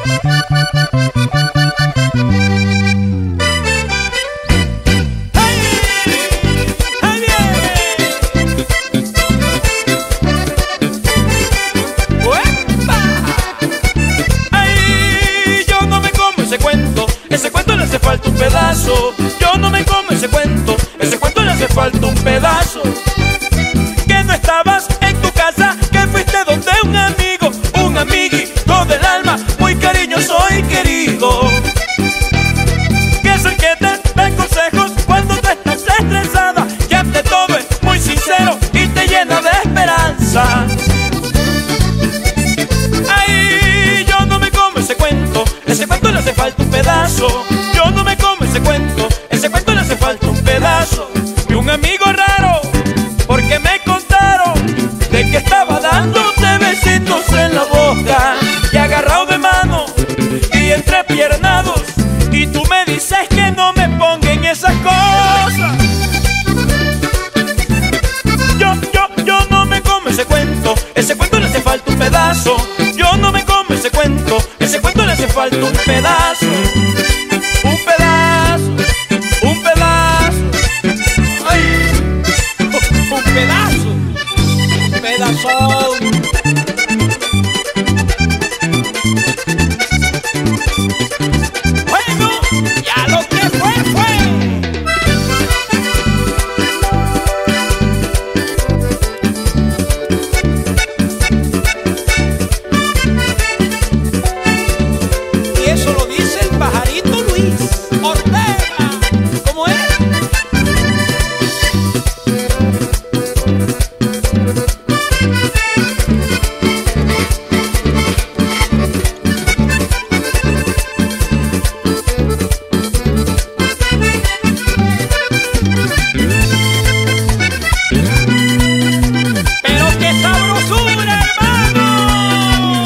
Ese cuento le hace falta un pedazo. Yo no me como ese cuento le hace falta un pedazo. Que no estabas en tu casa, que fuiste donde un amigo, un amiguito del alma, muy cariñoso y querido. Que es el que te da consejos cuando tú estás estresada, que ante todo es muy sincero y te llena de esperanza. Ay, yo no me como ese cuento le hace falta un pedazo. Yo no me como ese cuento le hace falta un pedazo. Y un amigo raro, porque me contaron de que estaba dándote besitos en la boca y agarrado de mano y entrepiernados, y tú me dices que no me ponga en esas cosas. Yo no me como ese cuento le hace falta un pedazo. Yo no me como ese cuento le hace falta un pedazo. Un pedazo, un pedazo. Ay, un pedazo, un pedazón. Bueno, ya lo que fue. Eso lo dice el pajarito Luis Ortega. ¿Cómo es? Pero qué sabrosura, hermano.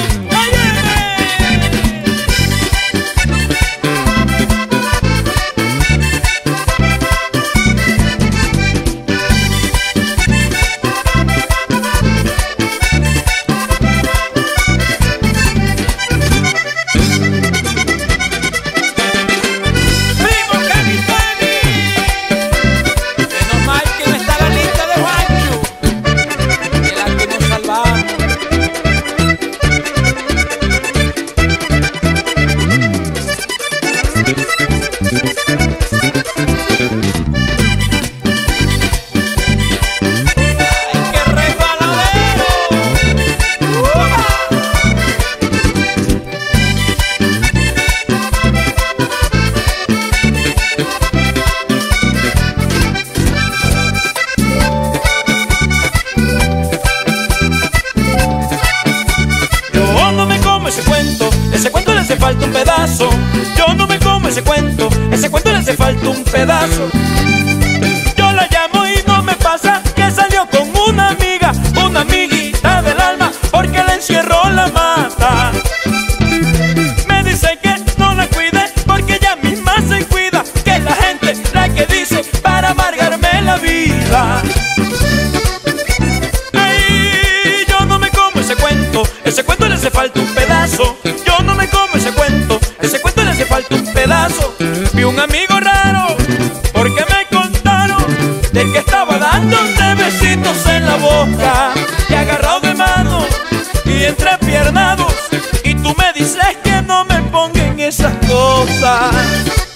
Ese cuento le hace falta un pedazo. Yo no me como ese cuento le hace falta un pedazo. Yo la llamo y no me pasa que salió con una amiga, una amiguita del alma, porque la encierró la mata. Me dice que no la cuide porque ella misma se cuida, que es la gente la que dice para amargarme la vida. Ay, yo no me como ese cuento le hace falta un pedazo. Yo no me como ese cuento le hace falta un pedazo. Vi un amigo raro, porque me contaron de que estaba dándote besitos en la boca y agarrado de mano y entrepiernados, y tú me dices que no me ponga en esas cosas.